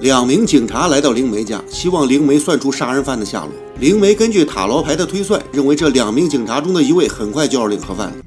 2名警察来到灵媒家，希望灵媒算出杀人犯的下落。灵媒根据塔罗牌的推算，认为这2名警察中的一位很快就要领盒饭了。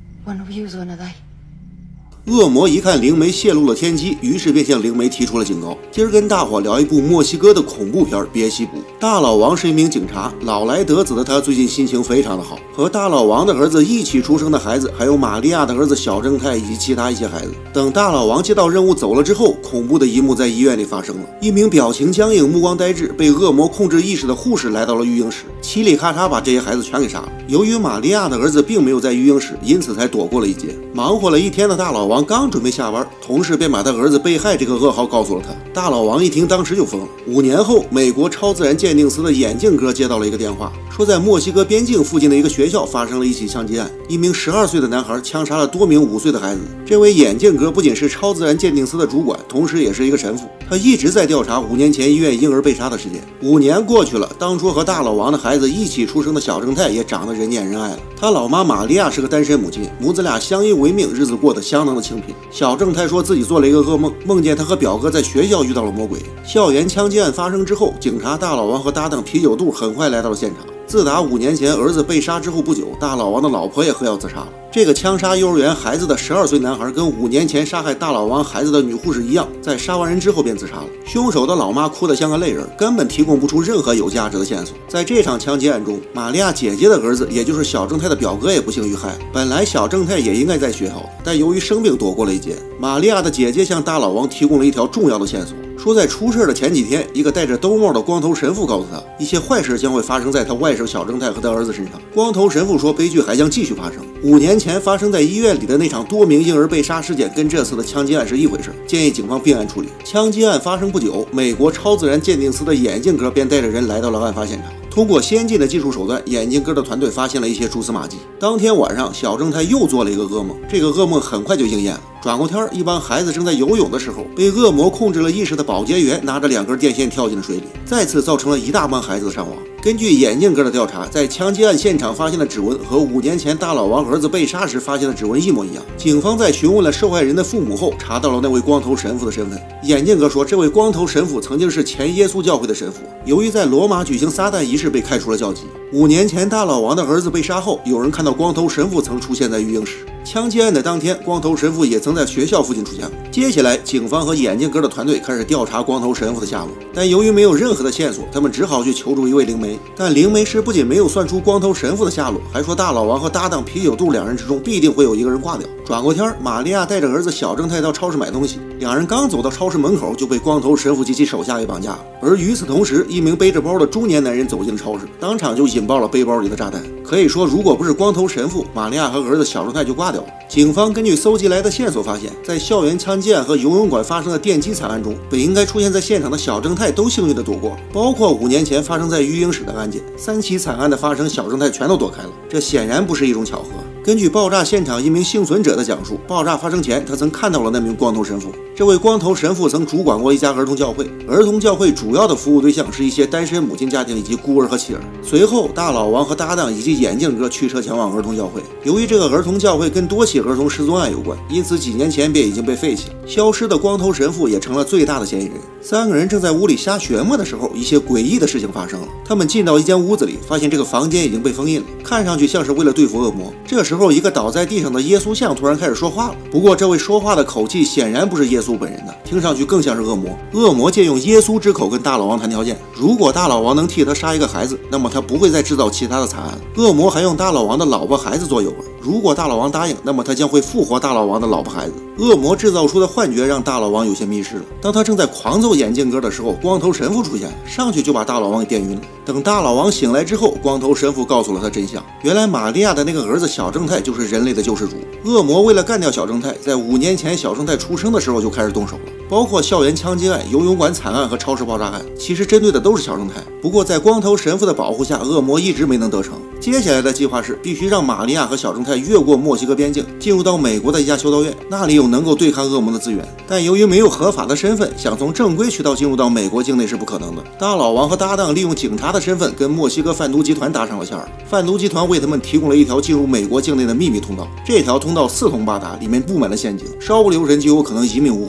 恶魔一看灵媒泄露了天机，于是便向灵媒提出了警告：今儿跟大伙聊一部墨西哥的恐怖片《别西卜》。大老王是一名警察，老来得子的他最近心情非常的好，和大老王的儿子一起出生的孩子，还有玛利亚的儿子小正太以及其他一些孩子。等大老王接到任务走了之后，恐怖的一幕在医院里发生了。一名表情僵硬、目光呆滞、被恶魔控制意识的护士来到了育婴室，嘁里咔嚓把这些孩子全给杀了。由于玛利亚的儿子并没有在育婴室，因此才躲过了一劫。忙活了一天的大老王刚准备下班，同事便把他儿子被害这个噩耗告诉了他。大老王一听，当时就疯了。5年后，美国超自然鉴定司的眼镜哥接到了一个电话，说在墨西哥边境附近的一个学校发生了一起枪击案，一名12岁的男孩枪杀了多名5岁的孩子。这位眼镜哥不仅是超自然鉴定司的主管，同时也是一个神父，他一直在调查5年前医院婴儿被杀的事件。5年过去了，当初和大老王的孩子一起出生的小正太也长得人见人爱了。他老妈玛利亚是个单身母亲，母子俩相依为命，日子过得相当的清贫。小正太说自己做了一个噩梦，梦见他和表哥在学校遇到了魔鬼。校园枪击案发生之后，警察大老王和搭档啤酒肚很快来到了现场。自打5年前儿子被杀之后不久，大老王的老婆也喝药自杀了。这个枪杀幼儿园孩子的12岁男孩跟5年前杀害大老王孩子的女护士一样，在杀完人之后便自杀了。凶手的老妈哭得像个泪人，根本提供不出任何有价值的线索。在这场枪击案中，玛利亚姐姐的儿子，也就是小正太的表哥也不幸遇害。本来小正太也应该在学校，但由于生病躲过了一劫。玛利亚的姐姐向大老王提供了一条重要的线索，说在出事的前几天，一个戴着兜帽的光头神父告诉他，一些坏事将会发生在他外甥小正太和他儿子身上。光头神父说，悲剧还将继续发生。5年前发生在医院里的那场多名婴儿被杀事件跟这次的枪击案是一回事，建议警方并案处理。枪击案发生不久，美国超自然鉴定司的眼镜哥便带着人来到了案发现场。通过先进的技术手段，眼镜哥的团队发现了一些蛛丝马迹。当天晚上，小正太又做了一个噩梦，这个噩梦很快就应验了。转过天，一帮孩子正在游泳的时候，被恶魔控制了意识的保洁员拿着2根电线跳进了水里，再次造成了一大帮孩子的伤亡。根据眼镜哥的调查，在枪击案现场发现的指纹和5年前大老王儿子被杀时发现的指纹一模一样。警方在询问了受害人的父母后，查到了那位光头神父的身份。眼镜哥说，这位光头神父曾经是前耶稣教会的神父，由于在罗马举行撒旦仪式被开除了教籍。5年前大老王的儿子被杀后，有人看到光头神父曾出现在育婴室。枪击案的当天，光头神父也曾在学校附近出现。接下来，警方和眼镜哥的团队开始调查光头神父的下落，但由于没有任何的线索，他们只好去求助一位灵媒。但灵媒师不仅没有算出光头神父的下落，还说大老王和搭档啤酒肚2人之中必定会有一个人挂掉。转过天，玛利亚带着儿子小正太到超市买东西，2人刚走到超市门口，就被光头神父及其手下给绑架了。而与此同时，一名背着包的中年男人走进了超市，当场就引爆了背包里的炸弹。可以说，如果不是光头神父，玛利亚和儿子小正太就挂掉了。警方根据搜集来的线索发现，在校园枪击案和游泳馆发生的电击惨案中，本应该出现在现场的小正太都幸运地躲过，包括5年前发生在育婴室的案件，3起惨案的发生，小正太全都躲开了，这显然不是一种巧合。根据爆炸现场一名幸存者的讲述，爆炸发生前，他曾看到了那名光头神父。这位光头神父曾主管过一家儿童教会，儿童教会主要的服务对象是一些单身母亲家庭以及孤儿和弃儿。随后，大老王和搭档以及眼镜哥驱车前往儿童教会。由于这个儿童教会跟多起儿童失踪案有关，因此几年前便已经被废弃了。消失的光头神父也成了最大的嫌疑人。3个人正在屋里瞎琢磨的时候，一些诡异的事情发生了。他们进到一间屋子里，发现这个房间已经被封印了，看上去像是为了对付恶魔。这时候，一个倒在地上的耶稣像突然开始说话了，不过这位说话的口气显然不是耶稣本人的，听上去更像是恶魔。恶魔借用耶稣之口跟大老王谈条件，如果大老王能替他杀一个孩子，那么他不会再制造其他的惨案。恶魔还用大老王的老婆孩子做诱饵，如果大老王答应，那么他将会复活大老王的老婆孩子。恶魔制造出的幻觉让大老王有些迷失了。当他正在狂揍眼镜哥的时候，光头神父出现，上去就把大老王给电晕了。等大老王醒来之后，光头神父告诉了他真相，原来玛利亚的那个儿子小正太就是人类的救世主。恶魔为了干掉小正太，在5年前小正太出生的时候就开始动手了，包括校园枪击案、游泳馆惨案和超市爆炸案，其实针对的都是小正太。不过在光头神父的保护下，恶魔一直没能得逞。接下来的计划是必须让玛利亚和小正太越过墨西哥边境，进入到美国的一家修道院，那里有能够对抗恶魔的资源。但由于没有合法的身份，想从正规渠道进入到美国境内是不可能的。大老王和搭档利用警察的身份跟墨西哥贩毒集团搭上了线儿，贩毒集团为他们提供了一条进入美国境内的秘密通道。这条通道四通八达，里面布满了陷阱，稍不留神就有可能一命呜呼。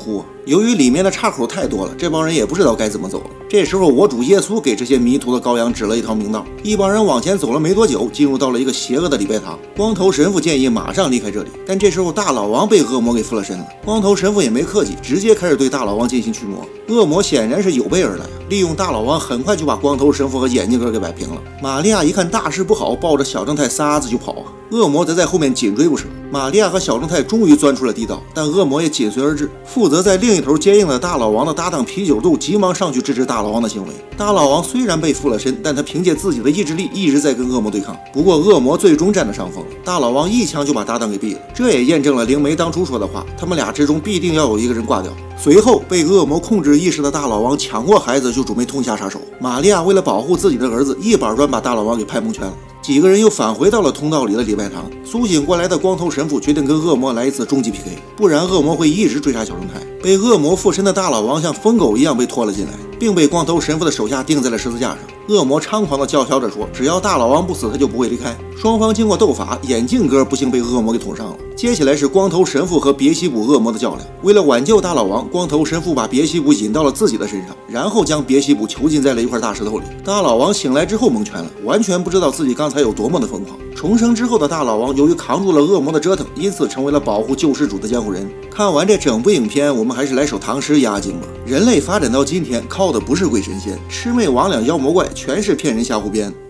由于里面的岔口太多了，这帮人也不知道该怎么走了。这时候，我主耶稣给这些迷途的羔羊指了一条明道。一帮人往前走了没多久，进入到了一个邪恶的礼拜堂。光头神父建议马上离开这里，但这时候大老王被恶魔给附了身了。光头神父也没客气，直接开始对大老王进行驱魔。恶魔显然是有备而来，利用大老王很快就把光头神父和眼镜哥给摆平了。玛利亚一看大事不好，抱着小正太撒子就跑啊！恶魔则在后面紧追不舍。玛利亚和小正太终于钻出了地道，但恶魔也紧随而至。负责在另一头接应的大老王的搭档啤酒肚急忙上去制止大老王的行为。大老王虽然被附了身，但他凭借自己的意志力一直在跟恶魔对抗。不过恶魔最终占了上风，大老王一枪就把搭档给毙了。这也验证了灵媒当初说的话，他们俩之中必定要有一个人挂掉。随后被恶魔控制意识的大老王抢过孩子就准备痛下杀手。玛利亚为了保护自己的儿子，一板砖把大老王给拍蒙圈了。几个人又返回到了通道里的礼拜堂。苏醒过来的光头神父决定跟恶魔来一次终极 PK， 不然恶魔会一直追杀小正太。被恶魔附身的大老王像疯狗一样被拖了进来，并被光头神父的手下钉在了十字架上。恶魔猖狂地叫嚣着说，只要大老王不死，他就不会离开。双方经过斗法，眼镜哥不幸被恶魔给捅伤了。接下来是光头神父和别西卜恶魔的较量。为了挽救大老王，光头神父把别西卜引到了自己的身上，然后将别西卜囚禁在了一块大石头里。大老王醒来之后蒙圈了，完全不知道自己刚才有多么的疯狂。重生之后的大老王由于扛住了恶魔的折腾，因此成为了保护救世主的监护人。看完这整部影片，我们还是来首唐诗压惊吧。人类发展到今天，靠的不是鬼神仙，魑魅魍魉妖魔怪，全是骗人瞎胡编。